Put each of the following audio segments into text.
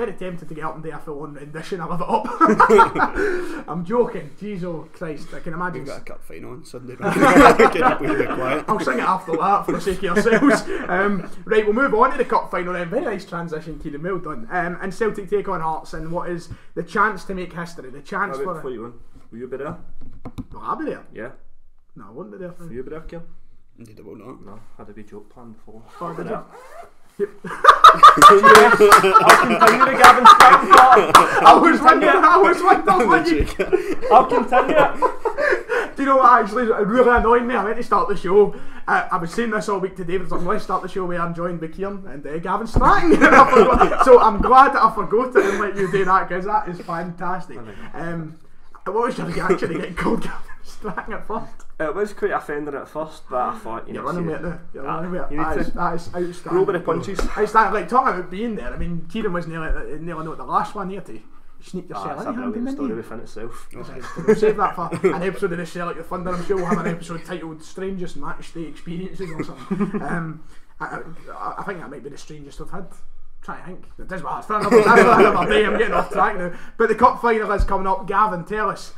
very tempted to get up and do a full-on rendition. I live it up. I'm joking. Jesus Christ, I can imagine. We've got a cup final on Sunday. Quiet. I'll sing it after that for the sake of yourselves. Right, we'll move on to the cup final then. Very nice transition, Kieran. Well done. And Celtic take on Hearts in what is the chance to make history. The chance for. Before you win, will you be there? Will I be there? Yeah. No, I won't be there. Will you be there, Kim? Indeed, I will not. No, had a wee joke planned before. Oh, did you? I'll continue the Gavin Stratton part. I was wondering. I'll continue. Do you know what actually really annoyed me? I went to start the show. I was saying this all week to David. I'm going to start the show where I'm joined by Kieran and Gavin Stratton. So I'm glad that I forgot it and let you do that, because that is fantastic. What was your reaction to getting called Gavin Stratton at first? It was quite offending at first, but I thought You're running with it now. You're running with it. That is outstanding. Roll with the punches. Outstanding. Like, talking about being there, I mean, Kieran was nearly not the last one here to sneak yourself That's in. a brilliant story within itself. We'll save that for an episode of the Celtic the Thunder. I'm sure we'll have an episode titled Strangest Match Day Experiences or something. I think that might be the strangest I've had. Try to think. It does matter. For another day. I'm getting off track now. But the cup final is coming up. Gavin, tell us.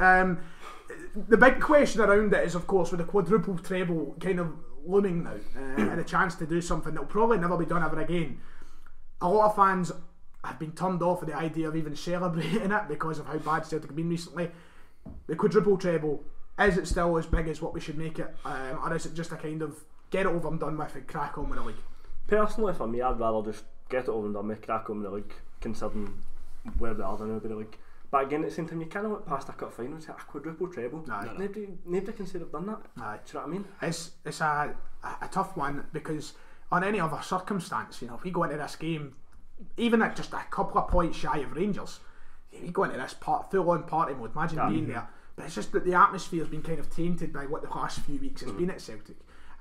The big question around it is, of course, with the quadruple treble kind of looming now, and a chance to do something that will probably never be done ever again. A lot of fans have been turned off of the idea of even celebrating it because of how bad Celtic have been recently. The quadruple treble, is it still as big as what we should make it, or is it just a kind of get it over and done with and crack on with the league? Personally, for me, I'd rather just get it over and done with, crack on with the league, considering where they are now with the league. But again, at the same time, you can't look past a cup final and say a quadruple treble. Nobody can say they've done that. Aye. Do you know what I mean? It's a tough one, because on any other circumstance, if we go into this game, even at just a couple of points shy of Rangers, we go into this full on party mode. Imagine being there. But it's just that the atmosphere has been kind of tainted by what the last few weeks has been at Celtic.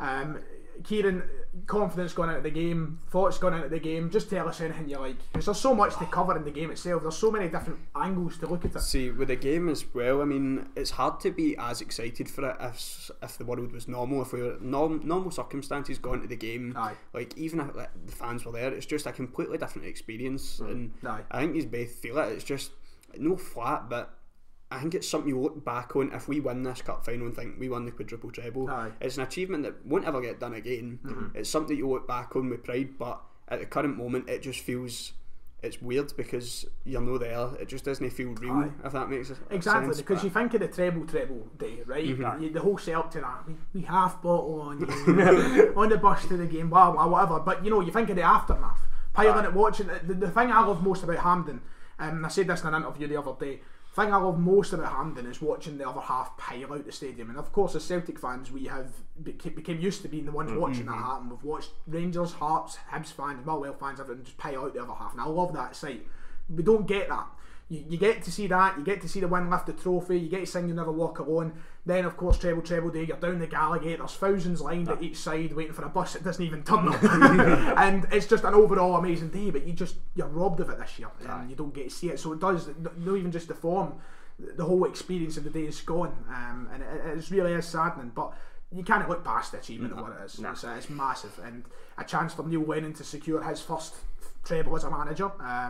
Kieran, confidence going into the game, thoughts going into the game, just tell us anything you like, because there's so much to cover in the game itself. There's so many different angles to look at it. See, with the game as well, I mean, it's hard to be as excited for it if the world was normal, if we were normal circumstances going to the game. Aye. Like, even if the fans were there, it's just a completely different experience. And Aye. I think you both feel it. It's just no flat, but I think it's something you look back on if we win this cup final and think we won the quadruple treble. Aye. It's an achievement that won't ever get done again. It's something you look back on with pride, but at the current moment it just feels, it's weird because you're no there. It just doesn't feel real. Aye. If that makes sense. Exactly, because you think of the treble day, right? The whole setup to that, we half bottle on you, on the bus to the game, blah blah whatever. But you think of the aftermath, piling it, watching it. The thing I love most about Hampden, and I said this in an interview the other day, the thing I love most about Hampden is watching the other half pile out the stadium. And of course, as Celtic fans, we have became used to being the ones watching that happen. We've watched Rangers, Hearts, Hibs fans, Motherwell fans, everyone just pile out the other half, and I love that sight. We don't get that. You get to see that, you get to see the win lift the trophy, you get to sing You Never Walk Alone. Then of course treble day, you're down the Gallagher, there's thousands lined at each side waiting for a bus that doesn't even turn up. And it's just an overall amazing day, but you're robbed of it this year, and you don't get to see it. So it does, not even just the form, the whole experience of the day is gone, and it really is saddening. But you can't look past the achievement of what it is. It's massive, and a chance for Neil Lennon to secure his first treble as a manager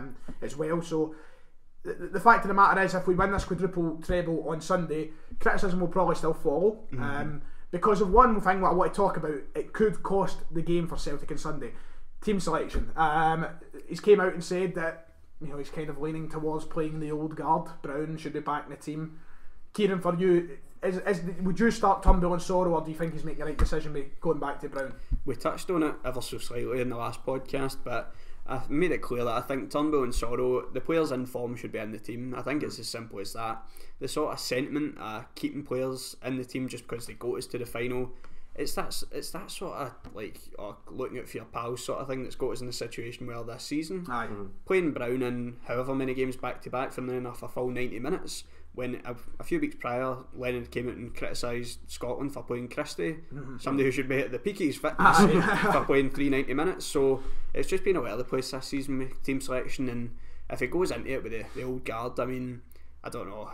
as well. So the fact of the matter is, if we win this quadruple treble on Sunday, criticism will probably still follow, because of one thing that I want to talk about. It could cost the game for Celtic on Sunday. Team selection. He's came out and said that he's kind of leaning towards playing the old guard. Brown should be back in the team. Kieran, for you, would you start Turnbull and Soro, or do you think he's making the right decision by going back to Brown? We touched on it ever so slightly in the last podcast, but I made it clear that I think Turnbull and Soro, the players in form, should be in the team. I think it's as simple as that. The sort of sentiment keeping players in the team just because they got us to the final, it's that sort of like looking out for your pals sort of thing that's got us in the situation where this season. Playing Brown in however many games back to back for near enough a full 90 minutes, when a few weeks prior Lennon came out and criticised Scotland for playing Christie, somebody who should be at the peak of his fitness, for playing 390 minutes. So it's just been all over the place this season with team selection, and if it goes into it with the old guard, I mean, I don't know,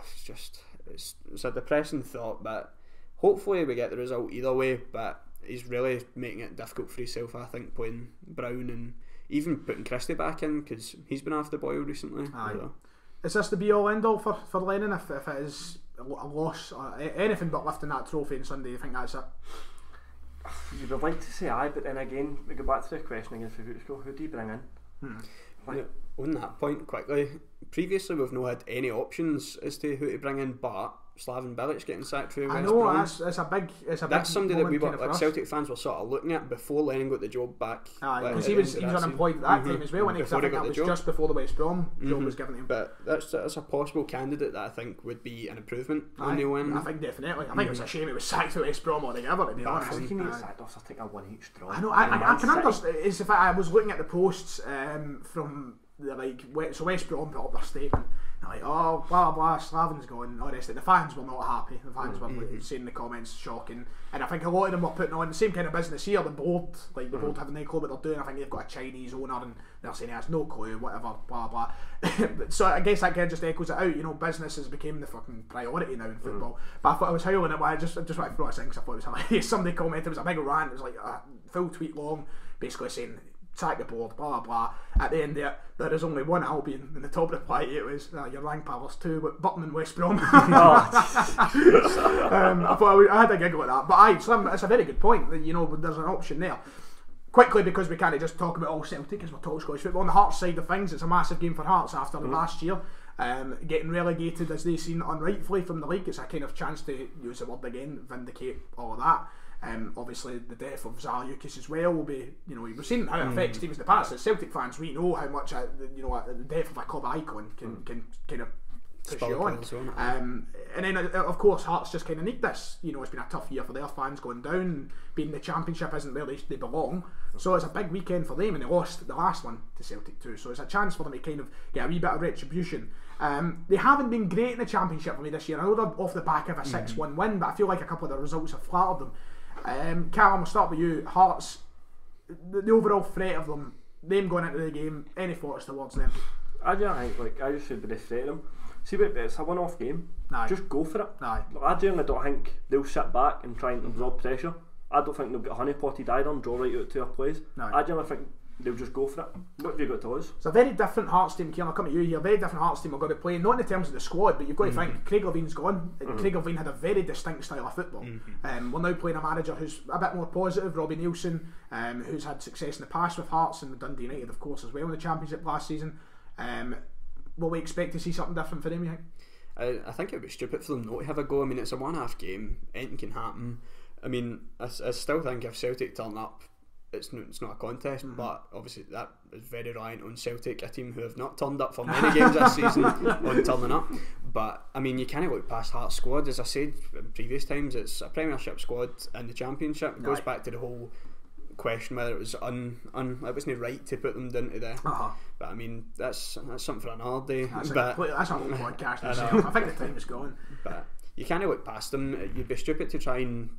it's a depressing thought, but hopefully we get the result either way. But he's really making it difficult for himself, I think, playing Brown, and even putting Christie back in, because he's been off the boil recently. Is this the be all end all for Lennon? If it is a loss, anything but lifting that trophy on Sunday, you think that's it? You would like to say aye, but then again, we go back to the question again for Footscroll, who do you bring in? On that point, quickly, previously we've not had any options as to who to bring in, but Slaven Bilic getting sacked for West Brom. I know, it's a big that's somebody that we were, like Celtic fans were sort of looking at before Lennon got the job back. Because he was unemployed at that time as well, because I think that was just before the West Brom job was given to him. But that's a possible candidate that I think would be an improvement on Neil Lennon. I think definitely. I think it was a shame it was sacked for West Brom altogether, to be honest. I think he needs sacked off, I think, a 1-each draw. I know, I can understand. It's the fact I was looking at the posts from so West Brom put up their statement, like, oh, blah blah, Slaven's gone, all the rest of it. The fans were not happy. The fans were saying the comments shocking, and I think a lot of them were putting on the same kind of business here. The board, the board having no clue what they're doing. I think they've got a Chinese owner, and they're saying he has no clue, whatever, blah blah. So I guess that kind of just echoes it out. Business has become the fucking priority now in football. But I thought I was howling it. I just want to throw a thing because I thought it was hilarious. Somebody commented, it was a big rant. It was like a full tweet long, basically saying, sack the board, blah blah. At the end of it, there is only one Albion, and the top reply to it was, your rank powers too, but Burton and West Brom. I thought I had a giggle at that, but Slim, it's a very good point. There's an option there. Quickly, because we can't just talk about all Celtic as we're talking Scottish football. On the Hearts side of things, it's a massive game for Hearts after last year. Getting relegated, as they seen unrightfully, from the league. It's a kind of chance to use the word again, vindicate all of that. Obviously the death of Zaliukas as well will be, we've seen how it affects teams in the past. As Celtic fans, we know how much the death of a club icon can kind of push you on. And then of course Hearts just kind of need this. It's been a tough year for their fans going down. Being the Championship isn't where they belong, so it's a big weekend for them, and they lost the last one to Celtic too. So it's a chance for them to kind of get a wee bit of retribution. They haven't been great in the Championship for me this year. I know they're off the back of a 6-1 win, but I feel like a couple of the results have flattered them. Callum, I'll start with you. Hearts, the overall threat of them going into the game, any thoughts towards them? I think, I just said with the threat of them, see, but it's a one-off game. Just go for it. I generally don't think they'll sit back and try and absorb pressure. I don't think they'll get honeypotted either and draw right out to their plays. I generally think they'll just go for it. What have you got to us? It's a very different Hearts team, Kieran. I'll come at you here. Very different Hearts team we're going to play, not in terms of the squad, but you've got to think Craig Levein's gone. Craig Levein had a very distinct style of football. We're now playing a manager who's a bit more positive, Robbie Neilson, who's had success in the past with Hearts and Dundee United, of course, as well in the Championship last season. Will we expect to see something different for them, you think? I think it would be stupid for them not to have a go. I mean, it's a one-half game, anything can happen. I mean, I still think if Celtic turn up, it's not a contest, but obviously that is very reliant on Celtic, a team who have not turned up for many games this season, on turning up. But I mean, you can't look past Hearts' squad. As I said in previous times, it's a Premiership squad in the Championship. It goes back to the whole question whether it was it wasn't right to put them down to the. But I mean, that's something for another day. That's a whole podcast. I think the time is gone. But you can't look past them. You'd be stupid to try and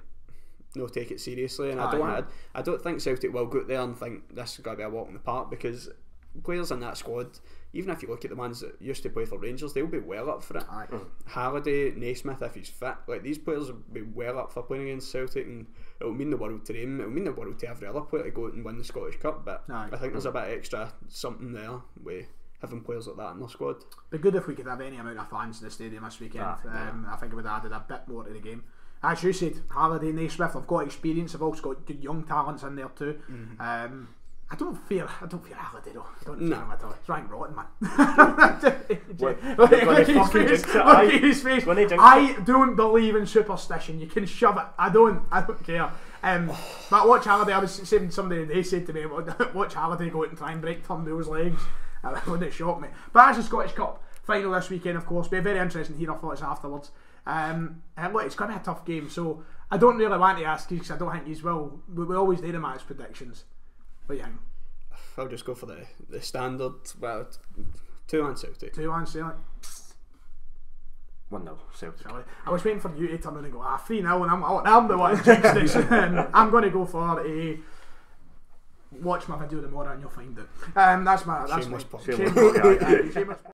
take it seriously, and I don't think Celtic will go out there and think this is going to be a walk in the park, because players in that squad, even if you look at the ones that used to play for Rangers, they'll be well up for it. Halliday, Naismith, if he's fit, these players will be well up for playing against Celtic, and it'll mean the world to them. It'll mean the world to every other player to go out and win the Scottish Cup, but I think there's a bit extra something there with having players like that in their squad. It'd be good if we could have any amount of fans in the stadium this weekend. I think it would have added a bit more to the game. As you said, Halliday, Naismith, I've got experience. I've also got good young talents in there too. I don't fear Halliday though. I don't fear him at all. He's rank rotten, man. Look at his face. I don't believe in superstition. You can shove it. I don't care. But watch Halliday. I was saying, they said to me, watch Halliday go out and try and break Turnbull's legs. Wouldn't shock me. But as the Scottish Cup final this weekend, of course, be very interesting to hear our thoughts afterwards. Look, it's going to be a tough game, so I don't really want to ask you, because I don't think he's will. We always do the match predictions. What do you think? I'll just go for the standard. Well, 2-1 Celtic. 2-1 Celtic. 1-0 Celtic. I was waiting for you to turn around and go 3-0, and I'm the one who jinxed this. I'm going to go for a. Watch my video tomorrow and you'll find it. That's my. Shameless.